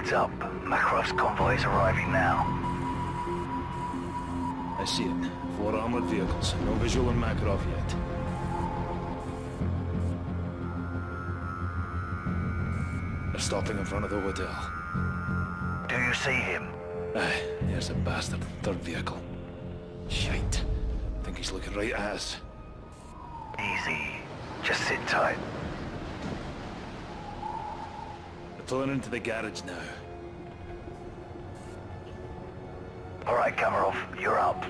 Heads up. Makarov's convoy is arriving now. I see it. 4 armored vehicles. No visual on Makarov yet. They're stopping in front of the hotel. Do you see him? Aye, there's a bastard. 3rd vehicle. Shite. I think he's looking right at us. Easy. Just sit tight. They're pulling into the garage now. All right, Kamarov, you're up.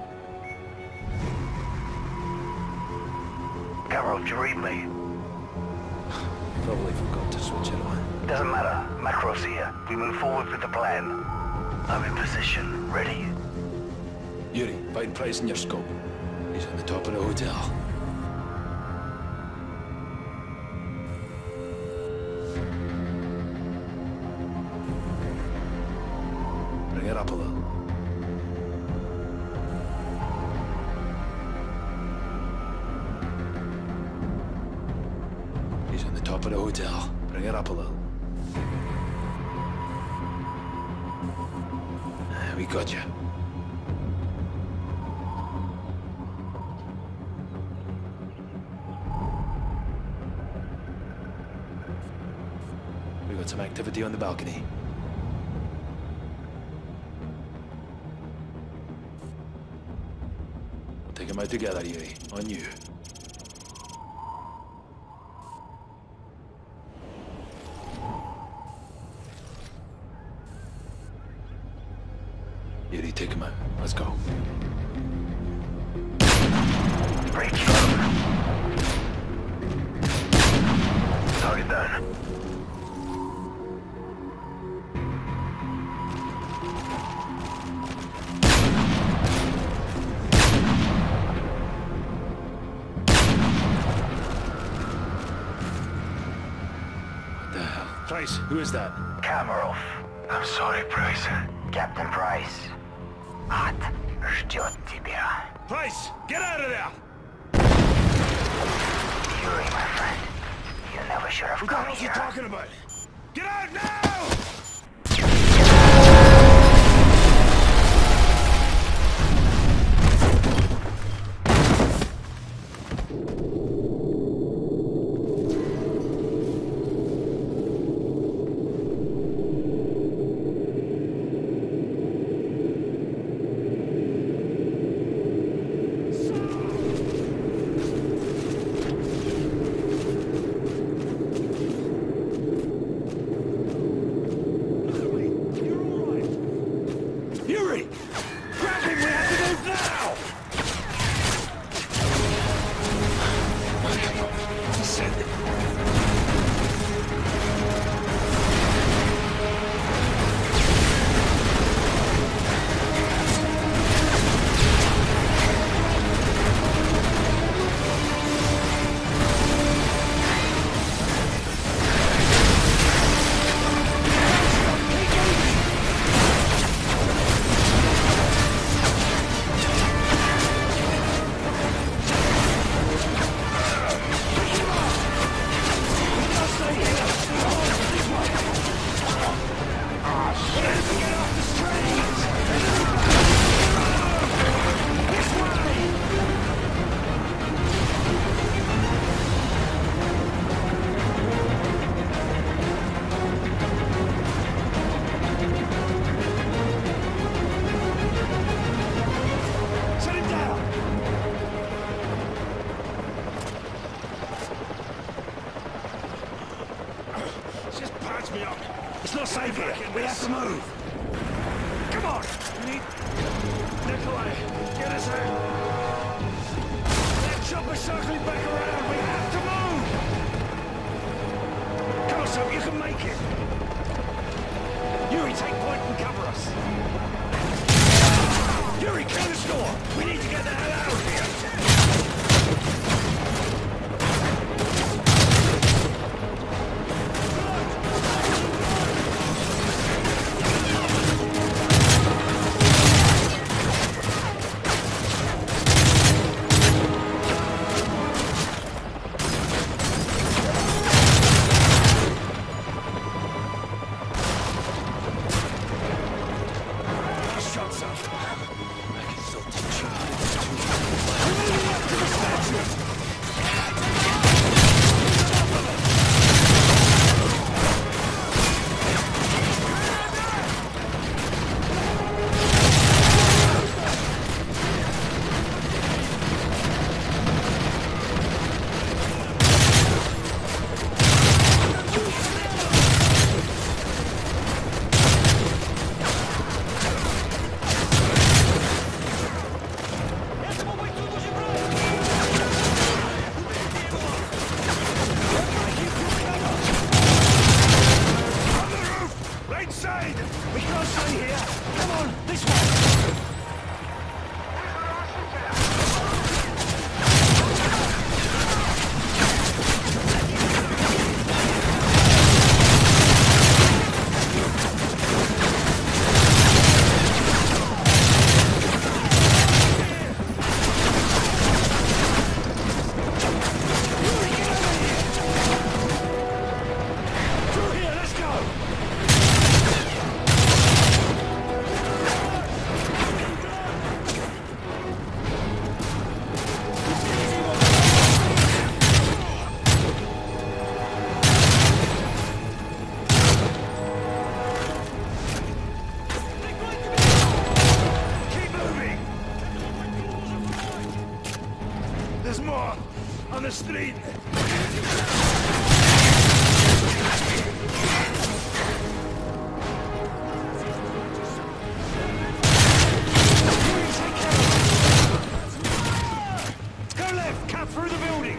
Kamarov, do you read me? Probably forgot to switch it on. Doesn't matter. Makarov's here. We move forward with the plan. I'm in position. Ready? Yuri, find Price in your scope. He's at the top of the hotel. Bring it up a little. He's on the top of the hotel. Bring it up a little. We got you. We got some activity on the balcony. We'll take them out together, Yuri. On you. Yuri, take him out. Let's go. Breach. Target down. What the hell? Price, who is that? Kamarov. I'm sorry, Price. Captain Price. Ад ждет тебя. Price, get out of there! Yuri, my friend. You never should have come What are you here. talking about? Get out now! It's not safe here. We have to move. Come on. We need... Nikolai, get us out. That chopper's circling back around. We have to move. Come on, so you can make it. Yuri, take point and cover us. Yuri, clear the store. We need to get the hell out of here. There's more on the street. Go left, cut through the building.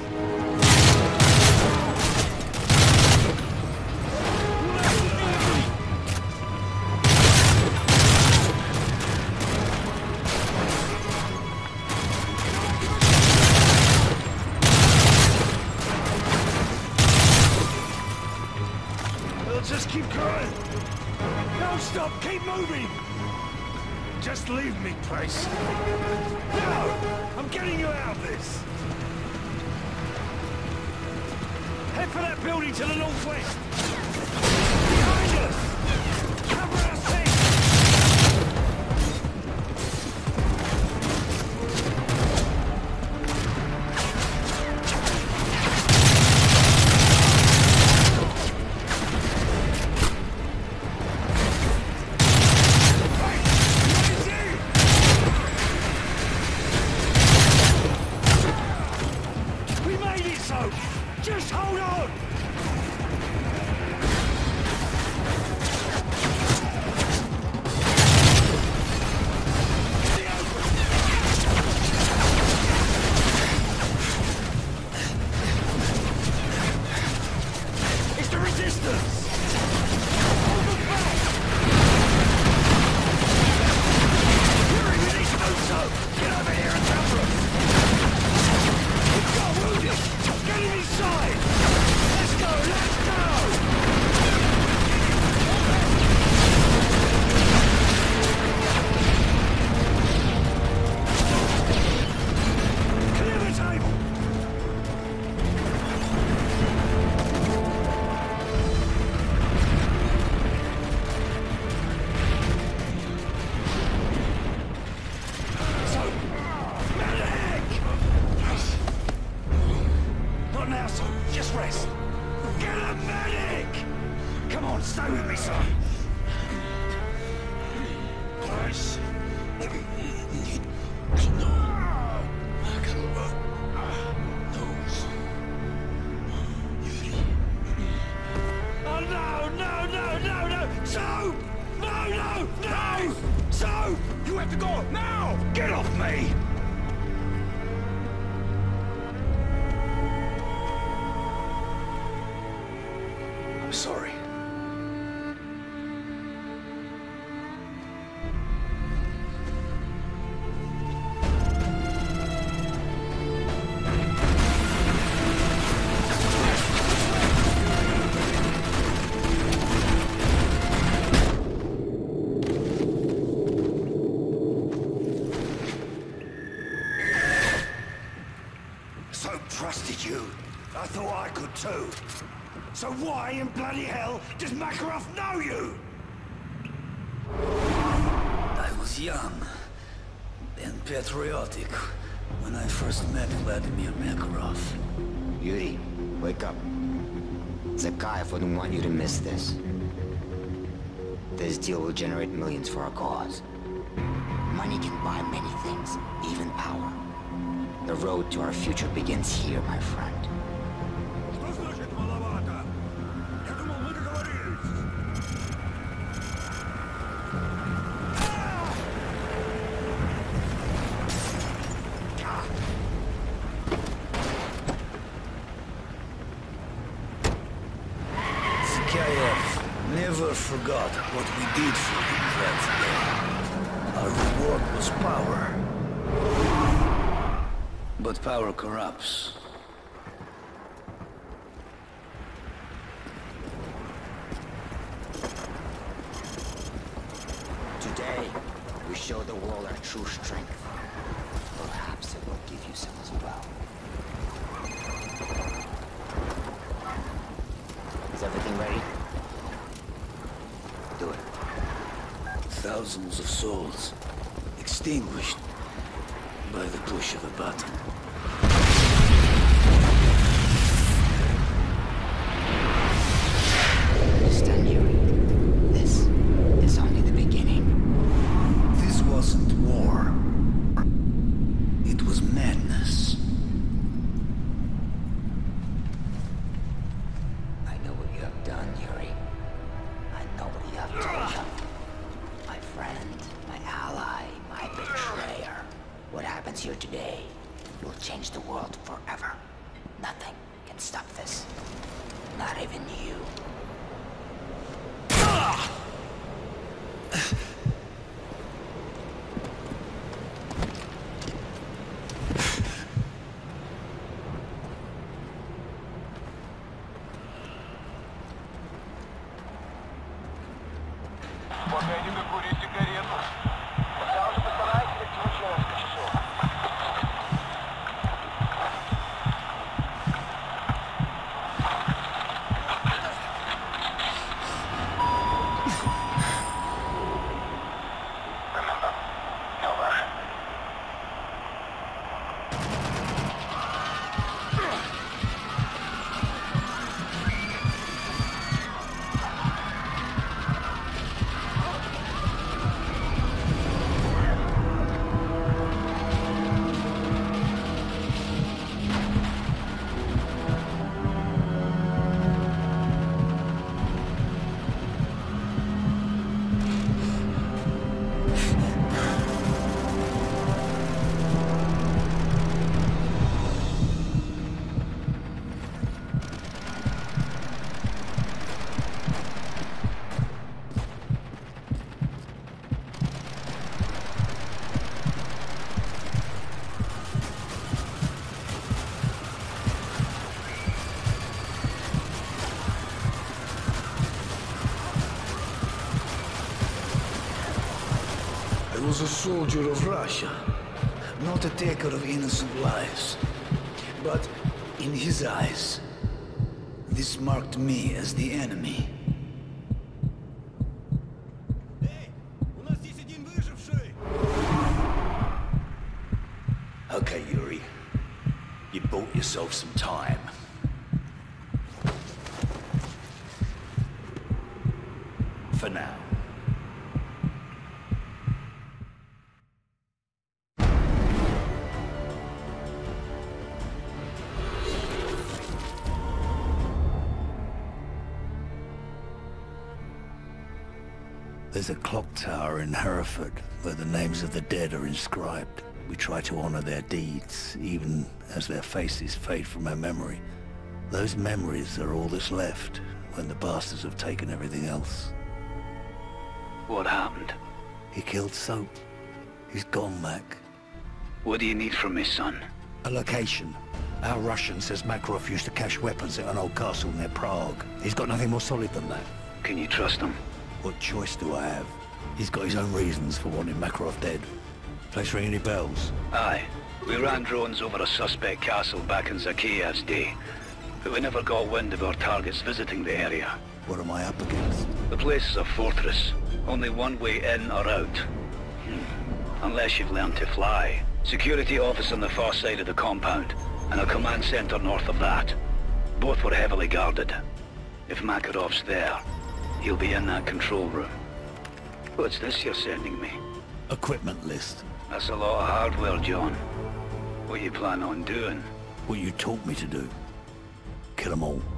Just keep going. Don't stop. Keep moving. Just leave me, Trace. No! I'm getting you out of this. Head for that building to the northwest. Behind us! Cover our six! Just hold on! It's the resistance! Hold them back! Yuri, we need to move so! Get over here and cover us! We've got wounded! Get him inside! Let's go! Let's go! Clear the table! So, medic! Not now, son. Just rest. Get a medic! Come on, stay with me, son. Nice. Oh, no, no, no, no, no! So! No, no, no! So! You have to go now! Get off me! I'm sorry. So trusted you. I thought I could too. So why in bloody hell does Makarov know you? I was young and patriotic when I first met Vladimir Makarov. Yuri, wake up. Zakayev wouldn't want you to miss this. This deal will generate millions for our cause. Money can buy many things, even power. The road to our future begins here, my friend. Что значит маловато? Я думал, мы договорились. Zakayev never forgot what we did for him that day. Our reward was power. But power corrupts. Today, we show the world our true strength. Perhaps it will give you some as well. Is everything ready? Do it. Thousands of souls extinguished by the push of a button. Understand, Yuri. This is only the beginning. This wasn't war. It was madness. day will change the world forever. Nothing can stop this. Not even you. Пока не докурить сигарету. Я уже постараюсь перетянуть несколько часов. Remember, no rushing. I was a soldier of Russia, not a taker of innocent lives. But in his eyes, this marked me as the enemy. Okay, Yuri. You bought yourself some time. For now. There's a clock tower in Hereford where the names of the dead are inscribed. We try to honor their deeds, even as their faces fade from our memory. Those memories are all that's left when the bastards have taken everything else. What happened? He killed Soap. He's gone, Mac. What do you need from me, son? A location. Our Russian says Makarov used to cache weapons at an old castle near Prague. He's got nothing more solid than that. Can you trust him? What choice do I have? He's got his own reasons for wanting Makarov dead. Place ring any bells? Aye. We ran drones over a suspect castle back in Zakiyev's day, but we never got wind of our targets visiting the area. What am I up against? The place is a fortress. Only one way in or out. Unless you've learned to fly. Security office on the far side of the compound, and a command center north of that. Both were heavily guarded. If Makarov's there, he'll be in that control room. What's this you're sending me? Equipment list. That's a lot of hardware, John. What you plan on doing? What you taught me to do. Kill 'em all.